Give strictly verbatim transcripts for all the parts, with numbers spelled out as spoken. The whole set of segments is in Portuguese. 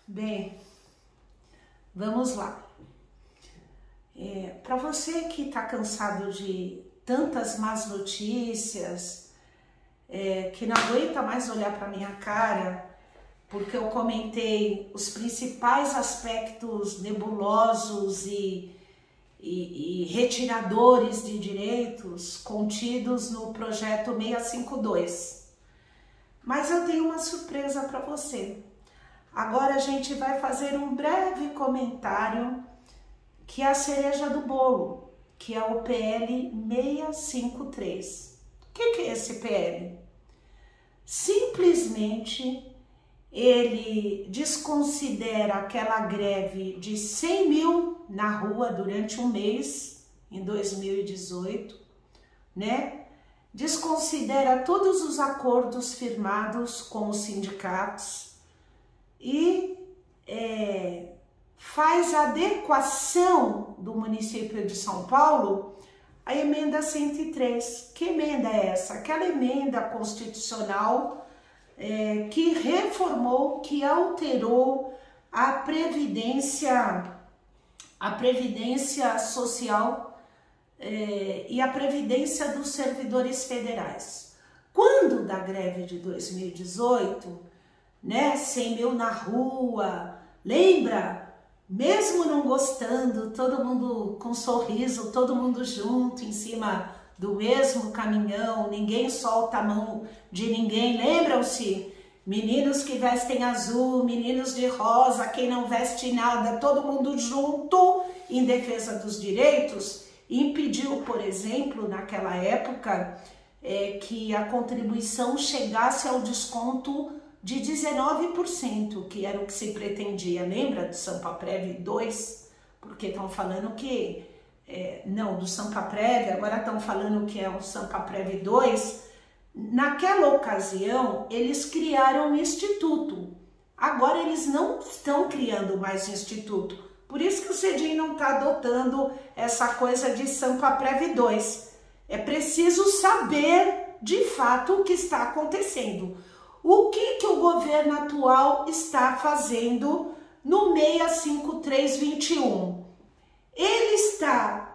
Bem, vamos lá. É, para você que está cansado de tantas más notícias, é, que não aguenta mais olhar para minha cara, porque eu comentei os principais aspectos nebulosos e, e, e retiradores de direitos contidos no projeto seiscentos e cinquenta e dois. Mas eu tenho uma surpresa para você. Agora a gente vai fazer um breve comentário que é a cereja do bolo, que é o P L seiscentos e cinquenta e três. O que é esse P L? Simplesmente ele desconsidera aquela greve de cem mil na rua durante um mês, em dois mil e dezoito, né? Desconsidera todos os acordos firmados com os sindicatos e é, faz a adequação do município de São Paulo à emenda cento e três. Que emenda é essa? Aquela emenda constitucional é, que reformou, que alterou a previdência, a previdência social é, e a previdência dos servidores federais. Quando da greve de dois mil e dezoito, né, cem mil na rua, lembra? Mesmo não gostando, todo mundo com sorriso, todo mundo junto, em cima do mesmo caminhão, ninguém solta a mão de ninguém, lembram-se? Meninos que vestem azul, meninos de rosa, quem não veste nada, todo mundo junto em defesa dos direitos, impediu, por exemplo, naquela época, é, que a contribuição chegasse ao desconto de dezenove por cento, que era o que se pretendia, lembra do Sampaprev dois? Porque estão falando que, é, não, do Sampaprev, agora estão falando que é o Sampaprev dois. Naquela ocasião, eles criaram um instituto, agora eles não estão criando mais instituto, por isso que o CEDIM não está adotando essa coisa de Sampaprev dois. É preciso saber, de fato, o que está acontecendo. O que, que o governo atual está fazendo no seiscentos e cinquenta e três vinte e um? Ele está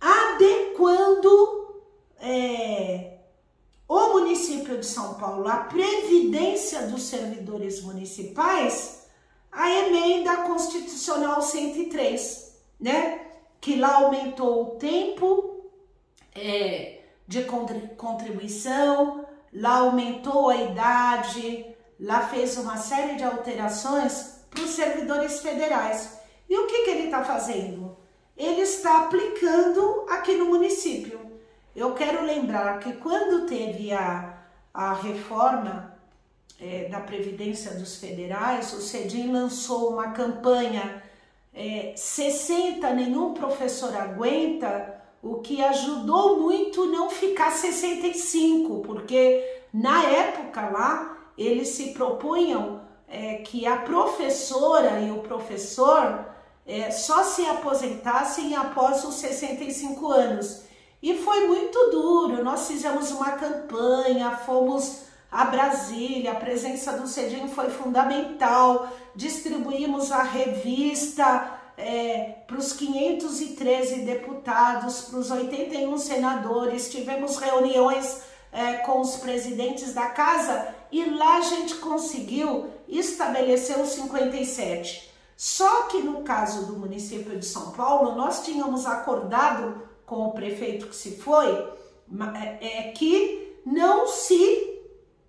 adequando é, o município de São Paulo, a previdência dos servidores municipais, à emenda constitucional cento e três, né? Que lá aumentou o tempo é, de contribuição, lá aumentou a idade, lá fez uma série de alterações para os servidores federais. E o que, que ele está fazendo? Ele está aplicando aqui no município. Eu quero lembrar que quando teve a, a reforma é, da Previdência dos Federais, o CEDIM lançou uma campanha é, sessenta, nenhum professor aguenta, o que ajudou muito não ficar sessenta e cinco, porque na época lá eles se propunham é, que a professora e o professor é, só se aposentassem após os sessenta e cinco anos. E foi muito duro, nós fizemos uma campanha, fomos a Brasília, a presença do CEDIM foi fundamental, distribuímos a revista É, para os quinhentos e treze deputados, para os oitenta e um senadores, tivemos reuniões é, com os presidentes da casa e lá a gente conseguiu estabelecer o cinquenta e sete. Só que no caso do município de São Paulo, nós tínhamos acordado com o prefeito que se foi, é, é, que não se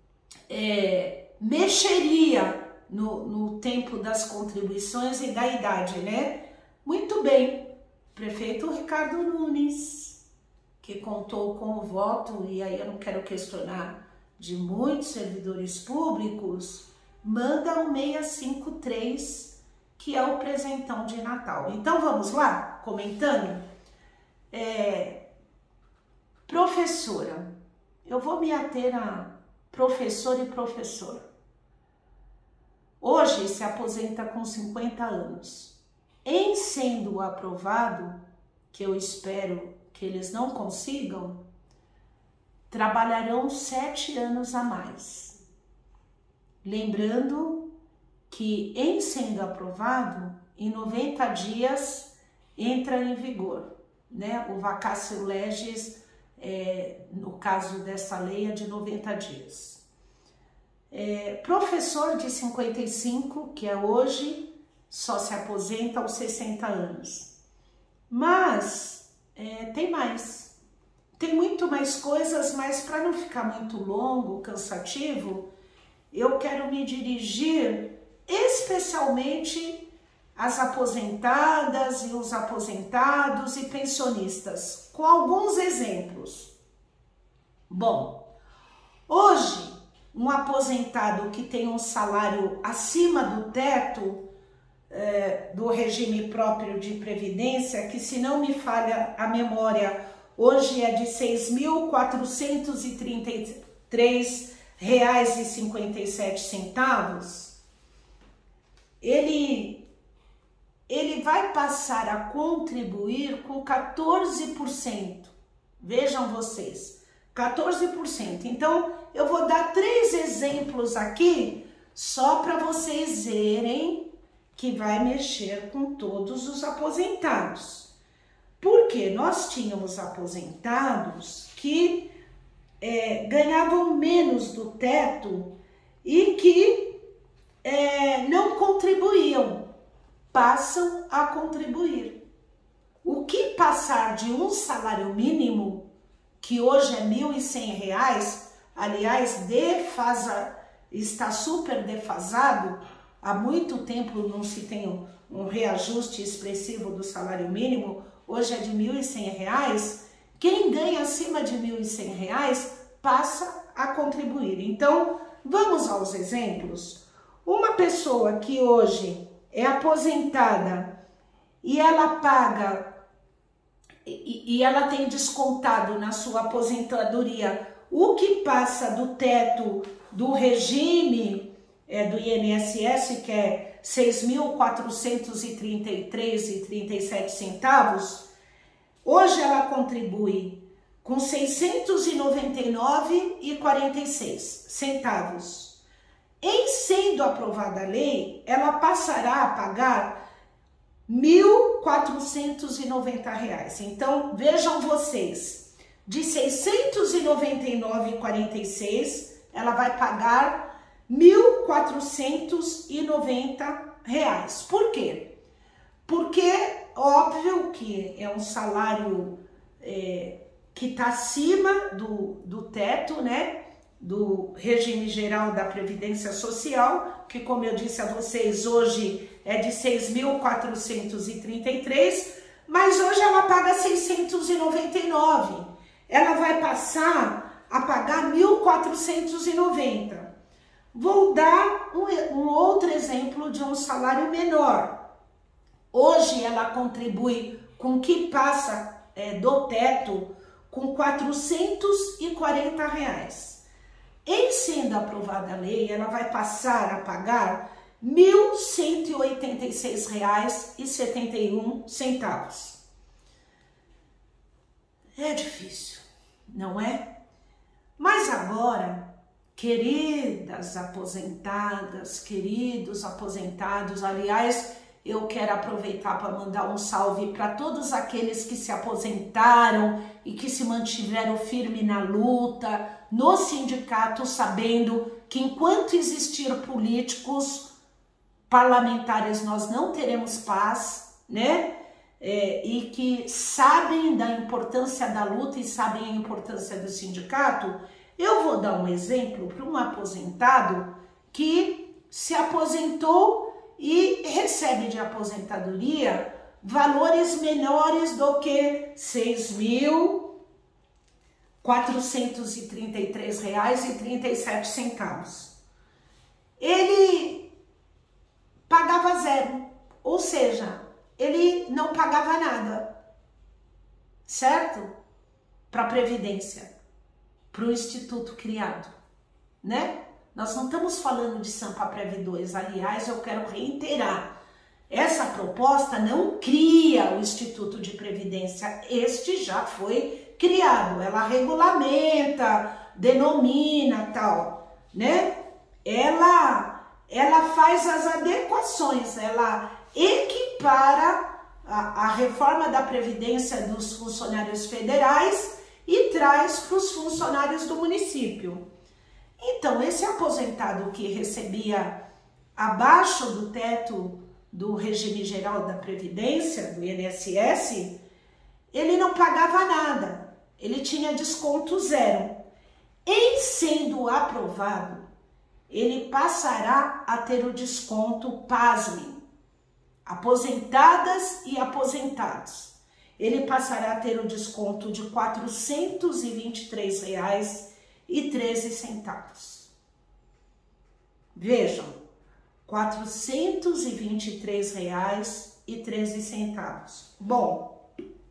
é, mexeria No, no tempo das contribuições e da idade, né? Muito bem, prefeito Ricardo Nunes, que contou com o voto, e aí eu não quero questionar, de muitos servidores públicos, manda o seiscentos e cinquenta e três, que é o presentão de Natal. Então vamos lá, comentando. É, professora, eu vou me ater a professor e professor. Hoje se aposenta com cinquenta anos. Em sendo aprovado, que eu espero que eles não consigam, trabalharão sete anos a mais. Lembrando que, em sendo aprovado, em noventa dias entra em vigor, né? O vacatio legis, é, no caso dessa lei, é de noventa dias. É, professor de cinquenta e cinco, que é hoje, só se aposenta aos sessenta anos. Mas é, tem mais. Tem muito mais coisas, mas para não ficar muito longo, cansativo, eu quero me dirigir especialmente às aposentadas e os aposentados e pensionistas, com alguns exemplos. Bom, hoje, um aposentado que tem um salário acima do teto é, do regime próprio de previdência, que, se não me falha a memória, hoje é de seis mil quatrocentos e trinta e três reais e cinquenta e sete centavos, ele, ele vai passar a contribuir com quatorze por cento. Vejam vocês, quatorze por cento. Então, eu vou dar três exemplos aqui, só para vocês verem que vai mexer com todos os aposentados. Porque nós tínhamos aposentados que é, ganhavam menos do teto e que é, não contribuíam, passam a contribuir. O que passar de um salário mínimo, que hoje é mil e cem reais, aliás, defasa, está super defasado, há muito tempo não se tem um, um reajuste expressivo do salário mínimo, hoje é de mil e cem reais, quem ganha acima de mil e cem reais passa a contribuir. Então, vamos aos exemplos. Uma pessoa que hoje é aposentada e ela paga, e, e ela tem descontado na sua aposentadoria o que passa do teto do regime é, do I N S S, que é seis mil quatrocentos e trinta e três reais e trinta e sete centavos, hoje ela contribui com seiscentos e noventa e nove reais e quarenta e seis centavos. Em sendo aprovada a lei, ela passará a pagar mil quatrocentos e noventa reais. Então, vejam vocês, de seiscentos e noventa e nove reais e quarenta e seis centavos, ela vai pagar mil quatrocentos e noventa reais. Por quê? Porque, óbvio que é um salário é, que está acima do, do teto, né? Do regime geral da Previdência Social, que, como eu disse a vocês, hoje é de seis mil quatrocentos e trinta e três, mas hoje ela paga seiscentos e noventa e nove. Ela vai passar a pagar mil quatrocentos e noventa. Vou dar um, um outro exemplo de um salário menor. Hoje ela contribui com o que passa é, do teto com quatrocentos e quarenta reais. Em sendo aprovada a lei, ela vai passar a pagar mil cento e oitenta e seis reais e setenta e um centavos. É difícil, não é? Mas agora, queridas aposentadas, queridos aposentados, aliás, eu quero aproveitar para mandar um salve para todos aqueles que se aposentaram e que se mantiveram firme na luta, no sindicato, sabendo que enquanto existir políticos parlamentares nós não teremos paz, né? É, e que sabem da importância da luta e sabem a importância do sindicato. Eu vou dar um exemplo para um aposentado que se aposentou e recebe de aposentadoria valores menores do que seis mil quatrocentos e trinta e três reais e trinta e sete centavos. Ele pagava zero, ou seja, ele não pagava nada, certo? Para a Previdência, para o Instituto criado, né? Nós não estamos falando de Sampaprev dois, aliás, eu quero reiterar, essa proposta não cria o Instituto de Previdência, este já foi criado, ela regulamenta, denomina tal, né? Ela ela faz as adequações, ela equipara a, a reforma da Previdência dos funcionários federais e traz para os funcionários do município. Então, esse aposentado que recebia abaixo do teto do regime geral da Previdência, do I N S S, ele não pagava nada, ele tinha desconto zero. Em sendo aprovado, ele passará a ter o desconto, pasme, aposentadas e aposentados. Ele passará a ter o desconto de quatrocentos e vinte e três reais e treze centavos. Vejam, quatrocentos e vinte e três reais e treze centavos. Bom,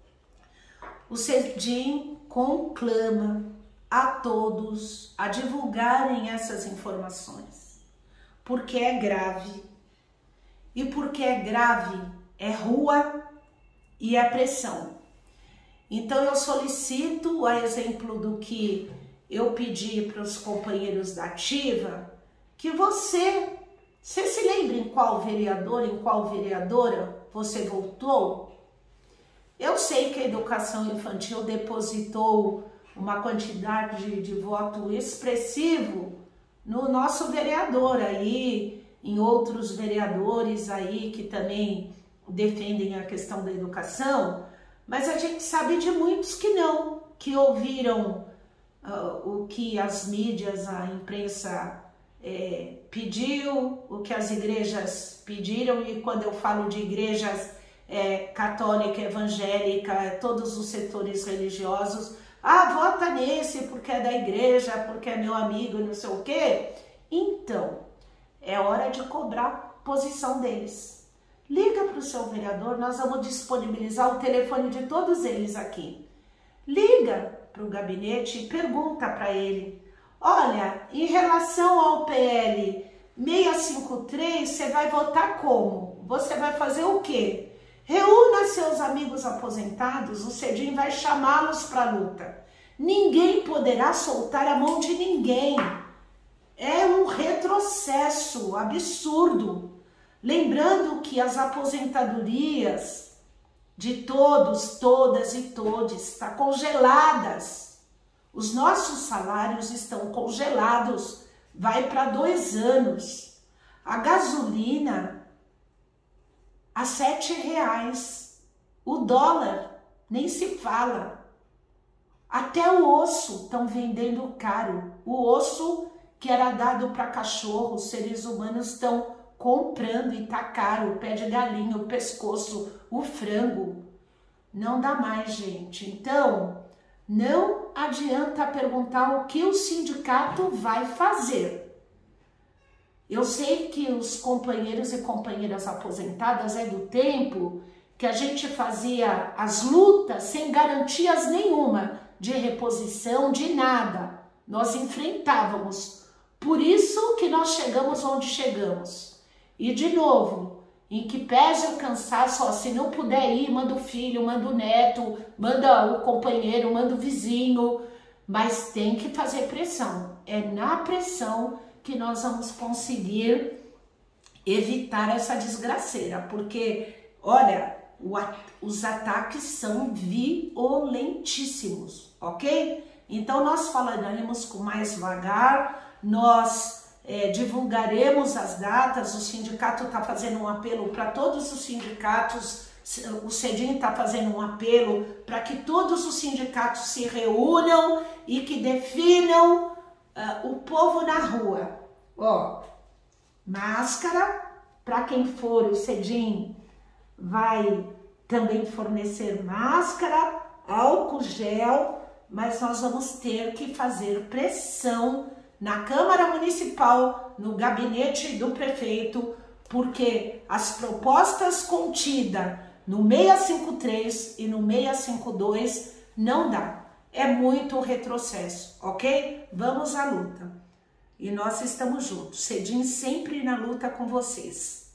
o CEDIM conclama a todos a divulgarem essas informações, porque é grave. E porque é grave, é rua e é pressão. Então eu solicito, a exemplo do que eu pedi para os companheiros da Ativa, que você, você se lembre em qual vereador, em qual vereadora você votou? Eu sei que a educação infantil depositou uma quantidade de, de voto expressivo no nosso vereador aí, em outros vereadores aí que também defendem a questão da educação, mas a gente sabe de muitos que não, que ouviram uh, o que as mídias, a imprensa é, pediu, o que as igrejas pediram, e quando eu falo de igrejas é, católica, evangélica, todos os setores religiosos, ah, vota nesse porque é da igreja, porque é meu amigo, não sei o quê. Então, é hora de cobrar posição deles. Liga para o seu vereador, nós vamos disponibilizar o telefone de todos eles aqui. Liga para o gabinete e pergunta para ele, olha, em relação ao P L seiscentos e cinquenta e três, você vai votar como? Você vai fazer o quê? Reúna seus amigos aposentados, o CEDIM vai chamá-los para a luta. Ninguém poderá soltar a mão de ninguém. É um retrocesso absurdo. Lembrando que as aposentadorias de todos, todas e todes estão congeladas. Os nossos salários estão congelados. Vai para dois anos. A gasolina a sete reais. O dólar nem se fala. Até o osso estão vendendo caro. O osso que era dado para cachorro, os seres humanos estão comprando e tá caro. O pé de galinha, o pescoço, o frango. Não dá mais, gente. Então, não adianta perguntar o que o sindicato vai fazer. Eu sei que os companheiros e companheiras aposentadas é do tempo que a gente fazia as lutas sem garantias nenhuma de reposição, de nada. Nós enfrentávamos. Por isso que nós chegamos onde chegamos. E de novo, em que pese o cansaço, ó, se não puder ir, manda o filho, manda o neto, manda o companheiro, manda o vizinho, mas tem que fazer pressão. É na pressão que nós vamos conseguir evitar essa desgraceira, porque, olha, o, os ataques são violentíssimos, ok? Então nós falaremos com mais vagar, nós é, divulgaremos as datas, o sindicato está fazendo um apelo para todos os sindicatos, o CEDIM está fazendo um apelo para que todos os sindicatos se reúnam e que definam uh, o povo na rua. Ó, máscara, para quem for, o CEDIM vai também fornecer máscara, álcool gel, mas nós vamos ter que fazer pressão na Câmara Municipal, no gabinete do prefeito, porque as propostas contidas no seiscentos e cinquenta e três e no seiscentos e cinquenta e dois não dá. É muito retrocesso, ok? Vamos à luta. E nós estamos juntos. CEDIM sempre na luta com vocês.